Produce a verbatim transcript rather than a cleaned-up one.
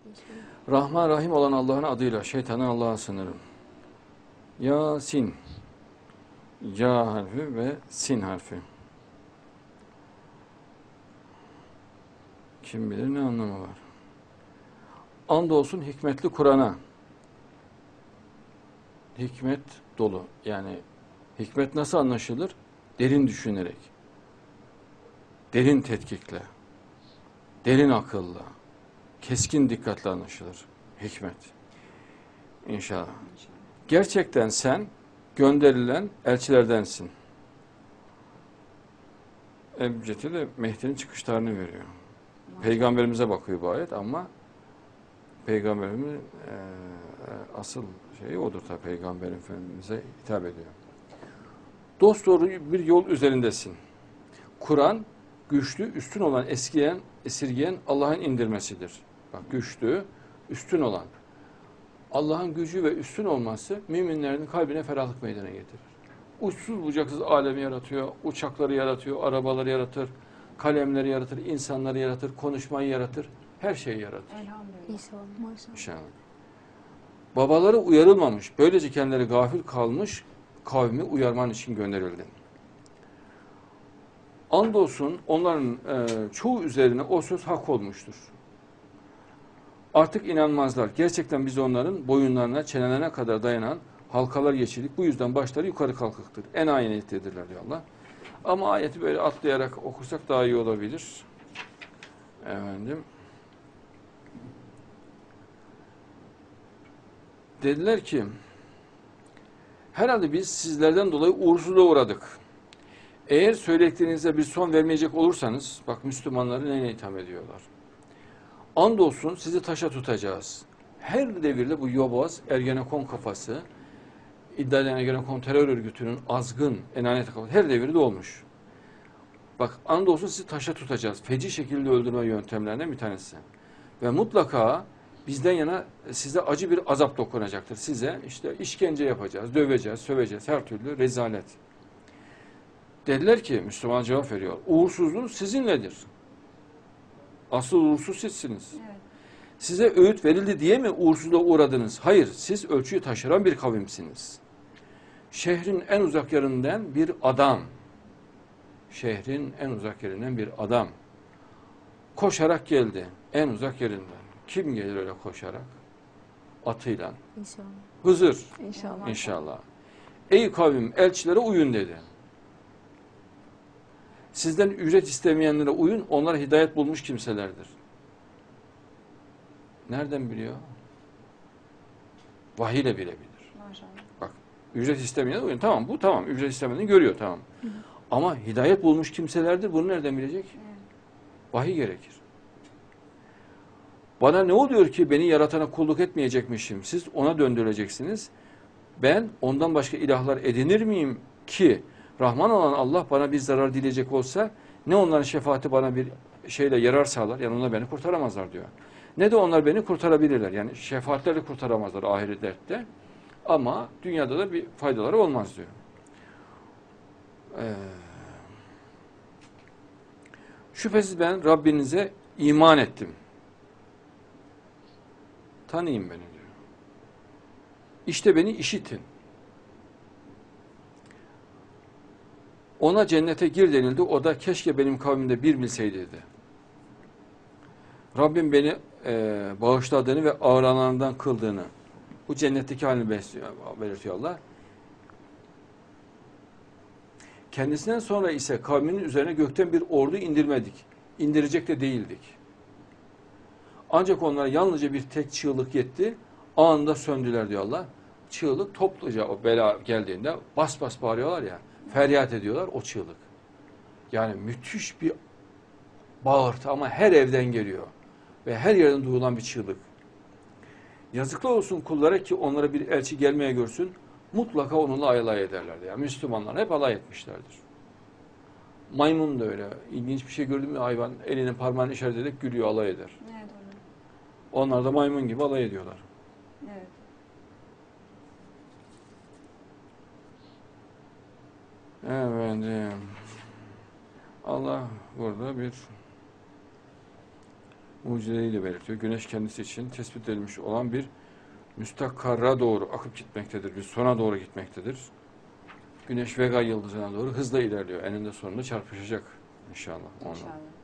Rahman Rahim olan Allah'ın adıyla şeytanı Allah'a sınırım. Yasin. Ya harfi ve sin harfi. Kim bilir ne anlamı var. Andolsun hikmetli Kur'an'a. Hikmet dolu. Yani hikmet nasıl anlaşılır? Derin düşünerek. Derin tetkikle. Derin akılla. Keskin dikkatle anlaşılır. Hikmet. İnşallah. Gerçekten sen gönderilen elçilerdensin. Ebced'i de Mehdi'nin çıkışlarını veriyor. Peygamberimize bakıyor bu ayet ama Peygamberimiz e, asıl şeyi odur tabi, Peygamber Efendimiz'e hitap ediyor. Dosdoğru bir yol üzerindesin. Kur'an güçlü, üstün olan, eskiyen, esirgeyen Allah'ın indirmesidir. Bak, güçlü, üstün olan. Allah'ın gücü ve üstün olması müminlerin kalbine ferahlık meydana getirir. Uçsuz bucaksız alemi yaratıyor, uçakları yaratıyor, arabaları yaratır, kalemleri yaratır, insanları yaratır, konuşmayı yaratır, her şeyi yaratır. Elhamdülillah. İnşallah. Babaları uyarılmamış, böylece kendileri gafil kalmış kavmi uyarman için gönderildi. Andolsun onların e, çoğu üzerine o söz hak olmuştur. Artık inanmazlar. Gerçekten biz onların boyunlarına, çenelerine kadar dayanan halkalar geçirdik. Bu yüzden başları yukarı kalkıktır. En ayettedirler diyor Allah. Ama ayeti böyle atlayarak okursak daha iyi olabilir. Efendim. Dediler ki, herhalde biz sizlerden dolayı uğursuzluğa uğradık. Eğer söylediklerinize bir son vermeyecek olursanız, bak Müslümanları neyle itham ediyorlar. Andolsun sizi taşa tutacağız. Her devirde bu yobaz, Ergenekon kafası, iddia edilen Ergenekon terör örgütünün azgın, enanet kafası her devirde olmuş. Bak, andolsun sizi taşa tutacağız. Feci şekilde öldürme yöntemlerinden bir tanesi. Ve mutlaka bizden yana size acı bir azap dokunacaktır. Size işte işkence yapacağız, döveceğiz, söveceğiz, her türlü rezalet. Dediler ki, Müslüman cevap veriyor, uğursuzluğunuz sizinledir. Asıl uğursuz sizsiniz. Evet. Size öğüt verildi diye mi uğursuzluğa uğradınız? Hayır, siz ölçüyü taşıran bir kavimsiniz. Şehrin en uzak yerinden bir adam, şehrin en uzak yerinden bir adam koşarak geldi, en uzak yerinden. Kim gelir öyle koşarak? Atıyla. İnşallah. Hızır. İnşallah. İnşallah. Ey kavim, elçilere uyun dedi. Sizden ücret istemeyenlere uyun, onlar hidayet bulmuş kimselerdir. Nereden biliyor? Vahiy ile bilebilir. Maşallah. Bak, ücret istemeyenlere uyun. Tamam, bu tamam. Ücret istemediğini görüyor, tamam. Hı hı. Ama hidayet bulmuş kimselerdir. Bunu nereden bilecek? Evet. Vahiy gerekir. Bana ne oluyor ki beni yaratana kulluk etmeyecekmişim? Siz ona döndüreceksiniz. Ben ondan başka ilahlar edinir miyim ki Rahman olan Allah bana bir zarar dileyecek olsa ne onların şefaati bana bir şeyle yarar sağlar, yani onlar beni kurtaramazlar diyor. Ne de onlar beni kurtarabilirler. Yani şefaatlerle kurtaramazlar ahirette. Ama dünyada da bir faydaları olmaz diyor. Ee, şüphesiz ben Rabbinize iman ettim. Tanıyın beni diyor. İşte beni işitin. Ona cennete gir denildi. O da keşke benim kavmimde bir bilseydi dedi. Rabbim beni e, bağışladığını ve ağırlanandan kıldığını, bu cennetteki halini belirtiyor Allah. Kendisinden sonra ise kavminin üzerine gökten bir ordu indirmedik. İndirecek de değildik. Ancak onlara yalnızca bir tek çığlık yetti. Anında söndüler diyor Allah. Çığlık topluca o bela geldiğinde bas bas bağırıyorlar ya. Feryat ediyorlar, o çığlık. Yani müthiş bir bağırtı ama her evden geliyor. Ve her yerden duyulan bir çığlık. Yazıklar olsun kullara ki onlara bir elçi gelmeye görsün, mutlaka onunla alay ederlerdi. Yani Müslümanlar hep alay etmişlerdir. Maymun da öyle. İlginç bir şey gördün mü hayvan elinin parmağını işaret ederek gülüyor, alay eder. Evet, öyle. Onlar da maymun gibi alay ediyorlar. Evet. Efendim, Allah burada bir mucizeleriyle belirtiyor. Güneş kendisi için tespit edilmiş olan bir müstakarra doğru akıp gitmektedir. Bir sona doğru gitmektedir. Güneş Vega yıldızına doğru hızla ilerliyor. Eninde sonunda çarpışacak inşallah onunla. İnşallah.